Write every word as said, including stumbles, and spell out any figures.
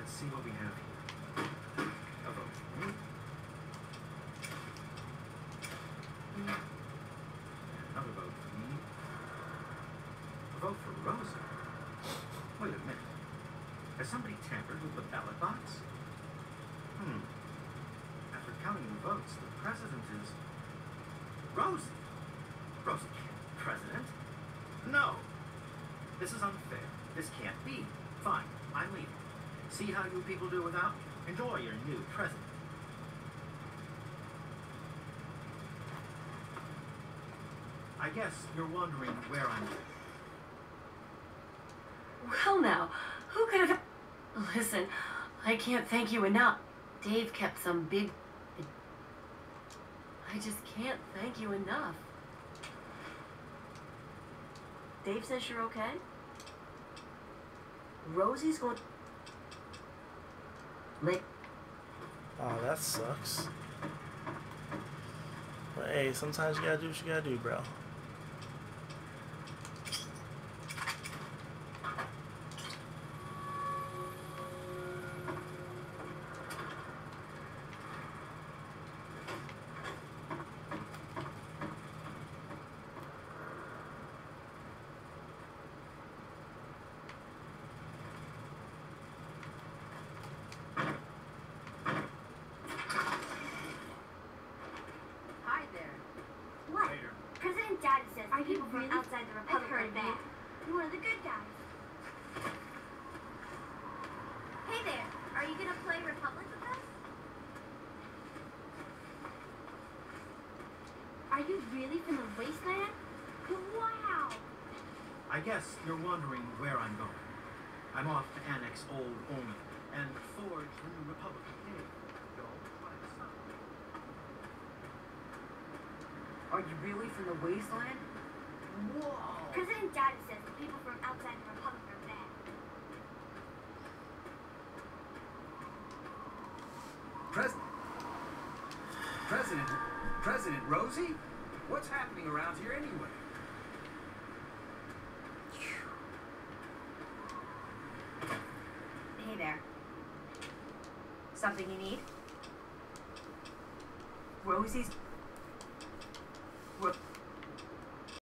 Let's see what we have here. A vote for me. Another vote for me. A vote for Rosa. Wait a minute. Has somebody tampered with the ballot box? Hmm. After counting the votes, the president is... Rosie! Rosie can't be president. No! This is unfair. This can't be. Fine, I'm leaving. See how you people do without me. Enjoy your new president. I guess you're wondering where I'm going. Well now, who could have... Listen, I can't thank you enough. Dave kept some big... I just can't thank you enough. Dave says you're okay? Rosie's going... Lick. Oh, that sucks. But hey, sometimes you gotta do what you gotta do, bro. Are you people from outside the Republic are bad? You're one of the good guys. Hey there, are you gonna play Republic with us? Are you really from the wasteland? Wow! I guess you're wondering where I'm going. I'm off to annex Old Olney and forge the new Republic of Dave. Are you really from the wasteland? Whoa! President Daddy says the people from outside the Republic are bad. President? President? President Rosie? What's happening around here anyway? Hey there. Something you need? Rosie's...